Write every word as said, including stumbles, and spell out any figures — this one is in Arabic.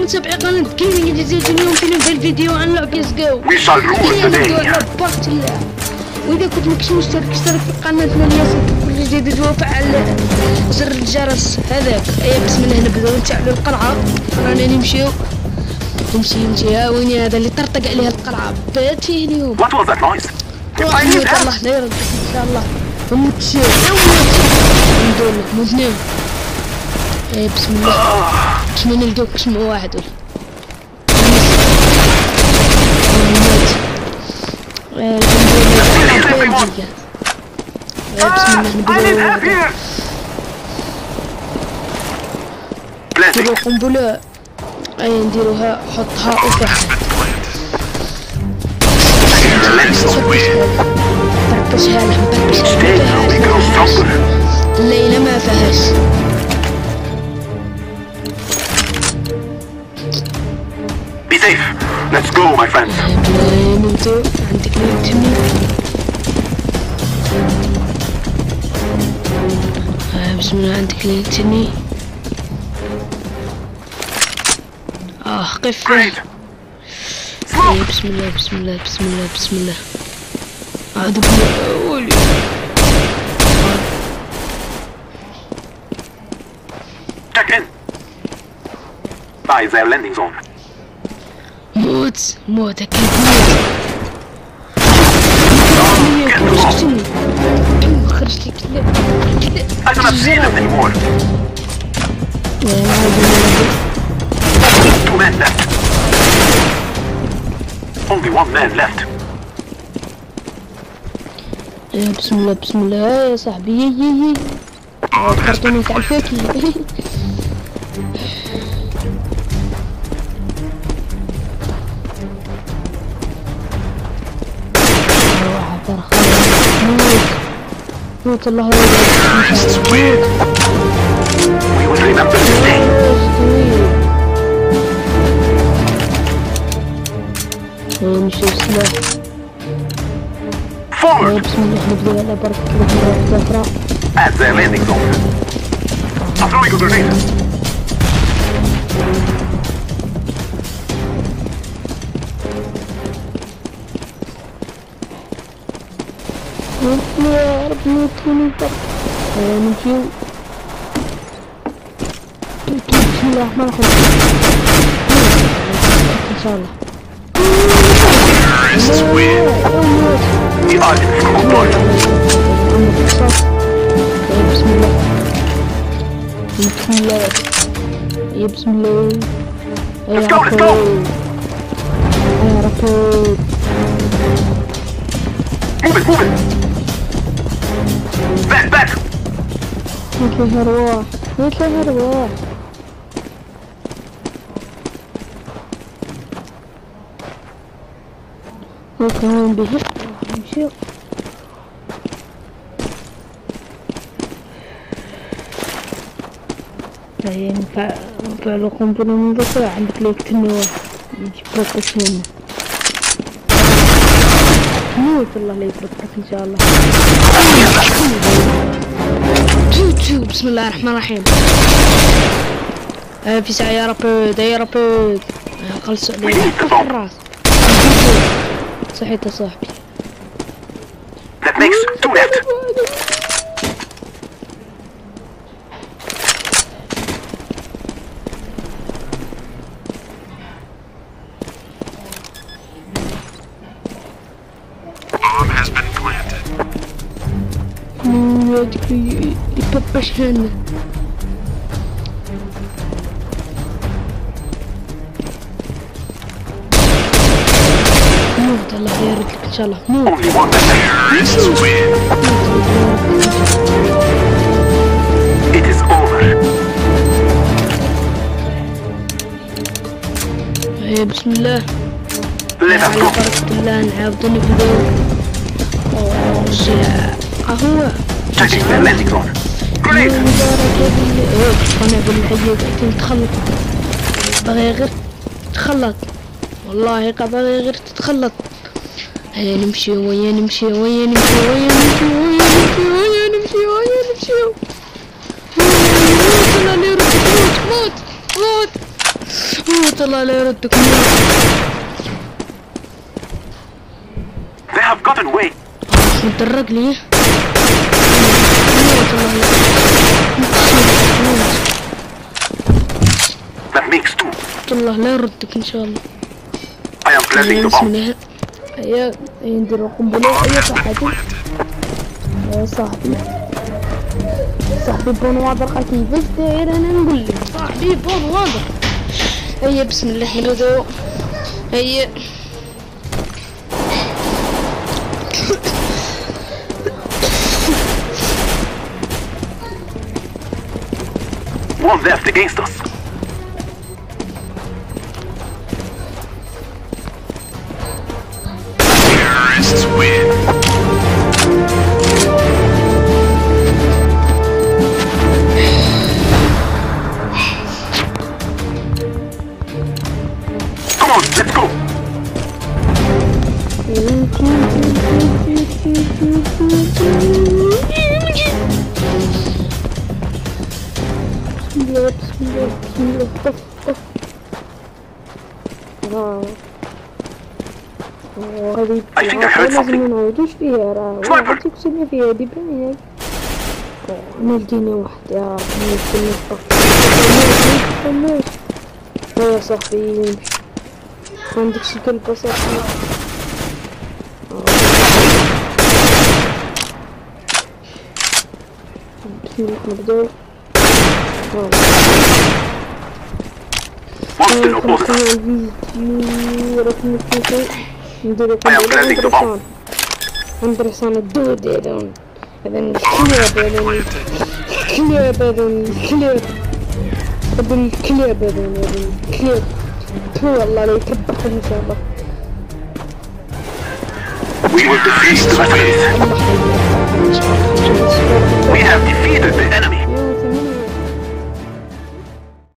متابعي قناة جيمنج جديد. اليوم فيلم في الفيديو عن لعبة سي اس جو. وإذا كنت ماكش مشترك اشترك في قناتنا ليصلك كل جديد وفعل زر الجرس هذاك. أيا بسم الله نبداو نشعلوا القلعة. رانا نمشيو نمشي نمشي ها وين هذا اللي طرطق عليها القلعة بات فيه اليوم. What was that noise? الله لا يردك إن شاء الله. وموتشي ندور لك مذنب. أيا بسم الله باش ما نلقاوكش مع واحد ولا بسم الله نبداو نديرو قنبلة. اي نديروها حطها وفحها بربشها لهم بربشها الليلة ما فيهاش. Be safe. Let's go, my friends. نبداو عندك التميم. بسم الله عندك التميم. اه قف. بسم الله بسم الله بسم الله بسم الله. اعوذ بالله ولي. Check in. By their landing zone. موت موت اكيد موت. خرجت لك I don't see them anymore. Two men left. Only one man left. يا بسم الله بسم الله يا صاحبي. يي يي الكرتون تاع الفاكهة. موت الله يرضى. We will remember this day. نمشيو السلاح. Forward. بسم الله نبداو على بركة الله أخرى. At their landing zone. I'm throwing a grenade. يا رب موتوني برك. نمشيو بسم الله الرحمن الرحيم ان شاء الله. The audience from abroad. بسم الله بسم الله يا بسم الله. Let's go, let's go. يا ركود Move it, move it. Back, back. مثل هرواح مثل هرواح. وكمان به نمشيو. هاي ينفع ينفع لو قنبلة من بكرة عندك ليك تني واحد يجيب لك اسمه. موت الله لا يفرقك ان شاء الله. تو تو بسم الله الرحمن الرحيم. آه في ساعة يا رب يا رب خلص عليه الراس. صحيت يا صاحبي. That makes two left. Bomb has been planted. هذيك يببش هنا. موت الله يرد لك ان شاء الله. موت. Only one terrorists win. It is over. هيا بسم الله. Let us على go. بركة الله نعاودو نبداو. اوه السلاح اهو. Checking their landing zone. Grenade. انا بالحية قاعدين تخلط. باغي غير تخلط. والله باغي غير تتخلط. هيا نمشي ويا نمشي ويا نمشي ويا نمشي ويا نمشي ويا نمشي ويا نمشي. موت الله لا يرد. موت موت موت. موت الله لا يردك. They have gotten away. متدرج لي. موت الله لا. That makes two. الله لا يردك ان شاء الله. I am planting the بسم bomb. الله. هيا نديرو قنبلة. هيا صاحبي. يا صاحبي. صاحبي بون واضح كيفاش داير انا نقول لك صاحبي بون واضح. هيا بسم الله نبداو. هيا One left against us. Terrorists win. Come on, let's go. بسم الله بسم الله طف طف. ها هذه I think I heard لازم something. منعودوش فيها راه Sniper. تكسبنا فيها دي باين. انا لقينا واحد يا ربي الناس يا صاحبي يمشي عندك شي كلب صاحبي. بسم الله نبداو. One still opposes us. نديرو I am planting the bomb. اندرسون الدود هذون هذا الكلاب هذون الكلاب هذون الكلاب هذون الكلاب هذون هذون الكلاب. تو والله لا يكبحهم ان شاء الله. We will defeat the enemies. الله